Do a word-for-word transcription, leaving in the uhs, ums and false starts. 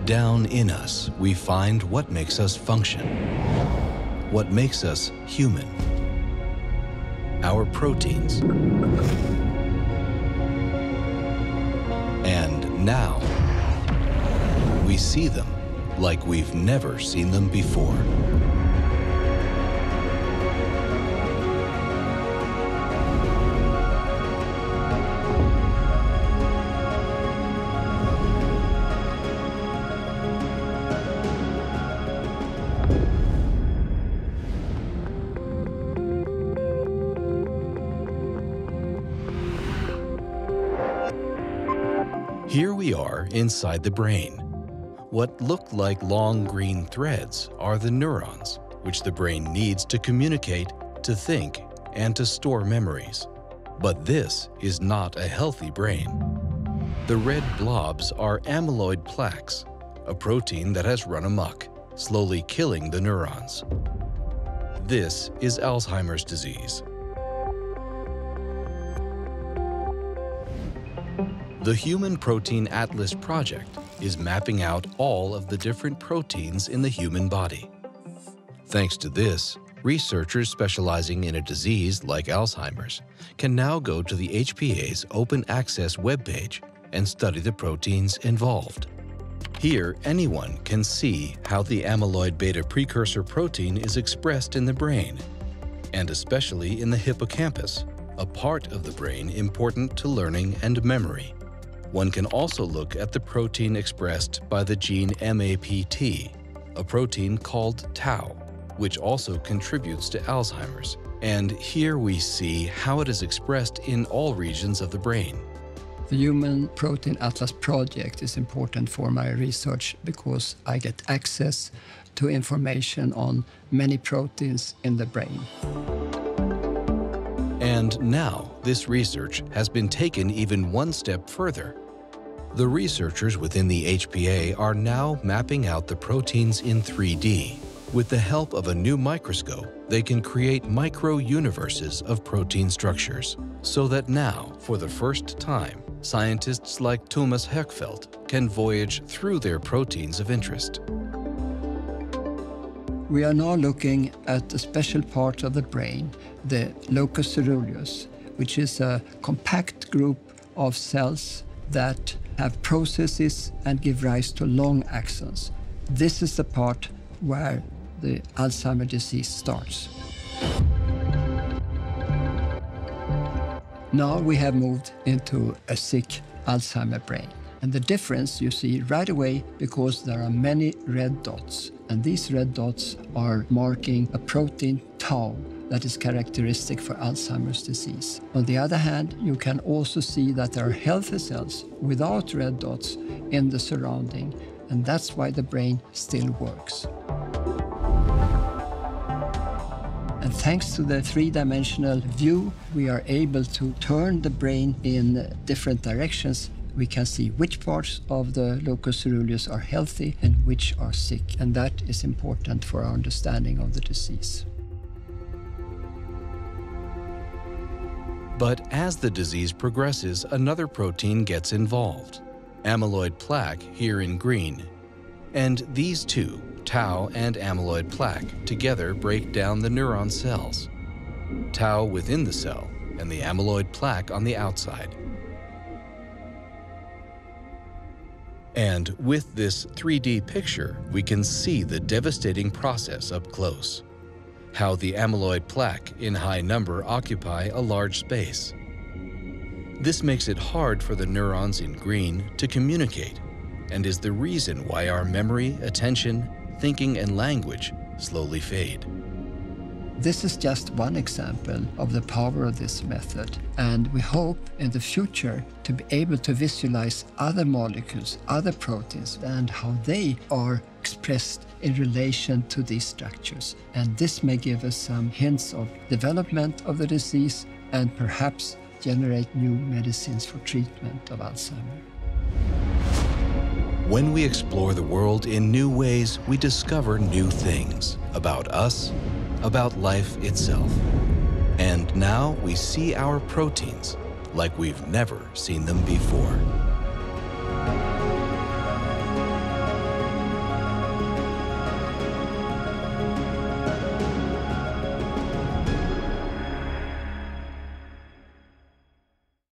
down in us, we find what makes us function, what makes us human. Our proteins. And now, we see them like we've never seen them before. Here we are inside the brain. What look like long green threads are the neurons, which the brain needs to communicate, to think, and to store memories. But this is not a healthy brain. The red blobs are amyloid plaques, a protein that has run amok, slowly killing the neurons. This is Alzheimer's disease. The Human Protein Atlas project is mapping out all of the different proteins in the human body. Thanks to this, researchers specializing in a disease like Alzheimer's can now go to the H P A's open access webpage and study the proteins involved. Here, anyone can see how the amyloid beta precursor protein is expressed in the brain, and especially in the hippocampus, a part of the brain important to learning and memory. One can also look at the protein expressed by the gene M A P T, a protein called tau, which also contributes to Alzheimer's. And here we see how it is expressed in all regions of the brain. The Human Protein Atlas project is important for my research because I get access to information on many proteins in the brain. And now, this research has been taken even one step further. The researchers within the H P A are now mapping out the proteins in three D. With the help of a new microscope, they can create micro-universes of protein structures, so that now, for the first time, scientists like Tomas Hökfelt can voyage through their proteins of interest. We are now looking at a special part of the brain, the locus coeruleus, which is a compact group of cells that have processes and give rise to long axons. This is the part where the Alzheimer's disease starts. Now we have moved into a sick Alzheimer brain. And the difference you see right away because there are many red dots. And these red dots are marking a protein tau that is characteristic for Alzheimer's disease. On the other hand, you can also see that there are healthy cells without red dots in the surrounding, and that's why the brain still works. And thanks to the three-dimensional view, we are able to turn the brain in different directions. We can see which parts of the locus coeruleus are healthy and which are sick, and that is important for our understanding of the disease. But as the disease progresses, another protein gets involved, amyloid plaque here in green. And these two, tau and amyloid plaque, together break down the neuron cells. Tau within the cell and the amyloid plaque on the outside. And with this three D picture, we can see the devastating process up close. How the amyloid plaque in high number occupy a large space. This makes it hard for the neurons in green to communicate and is the reason why our memory, attention, thinking, and language slowly fade. This is just one example of the power of this method, and we hope in the future to be able to visualize other molecules, other proteins, and how they are expressed in relation to these structures. And this may give us some hints of development of the disease and perhaps generate new medicines for treatment of Alzheimer. When we explore the world in new ways, we discover new things about us, about life itself. And now we see our proteins like we've never seen them before.